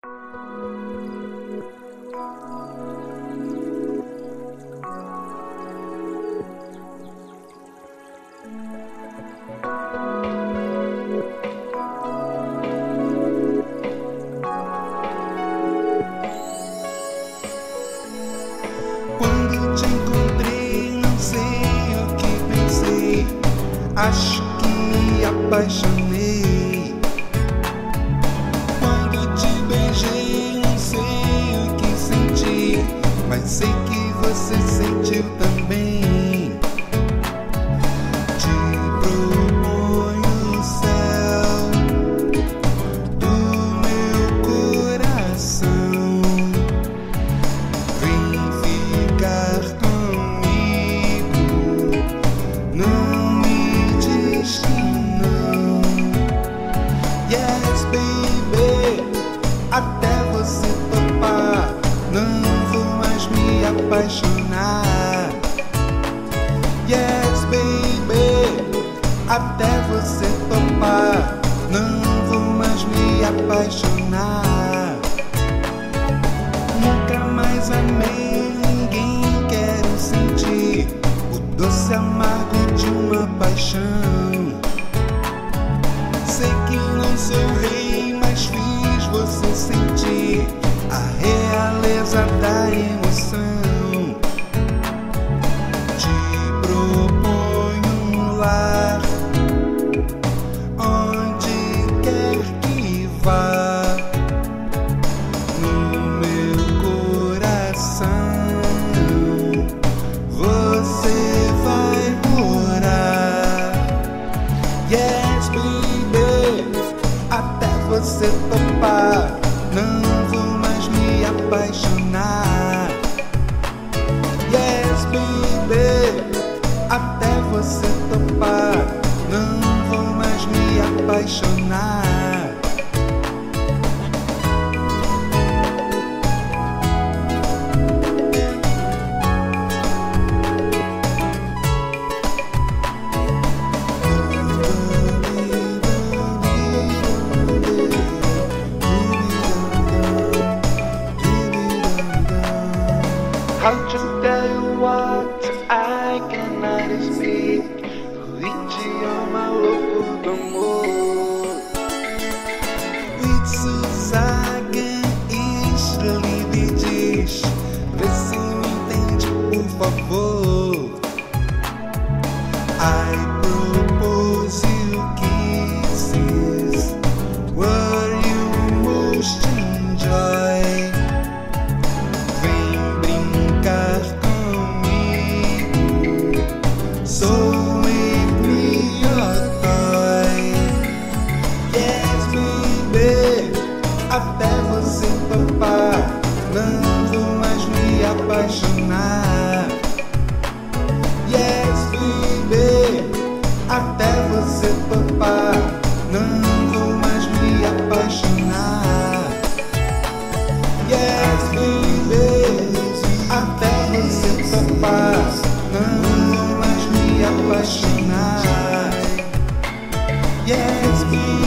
Quando te encontrei, não sei o que pensei. Acho que me apaixonei. Quando te beijei, não sei o que senti, mas sei que você sentiu também. Te proponho o céu do meu coração. Vem ficar comigo, não me diz que não. Yes, baby, até você topar, não vou mais me apaixonar. Yes, baby, até você topar, não vou mais me apaixonar. Nunca mais amei ninguém, quero sentir o doce amargo de uma paixão. Sei que não sou rei, mas fiz você sentir a realeza da emoção. Te proponho um lar, onde quer que vá, no meu coração você vai morar. Yes, baby, até você topar, não vou mais me apaixonar. Yes, baby, até você topar, não vou mais me apaixonar. How to tell you what I cannot speak? E te ama louco do amor. Isso zagen estrela me diz, vê se me entende por favor. I propose you kisses, what you most enjoy. Vem brincar comigo, sou your toy. Yes, baby, até você topar, não vou mais me apaixonar. Yes, baby, até você topar, não vou mais me apaixonar. Yes, baby, até você topar, não vou mais me apaixonar. Yes, baby.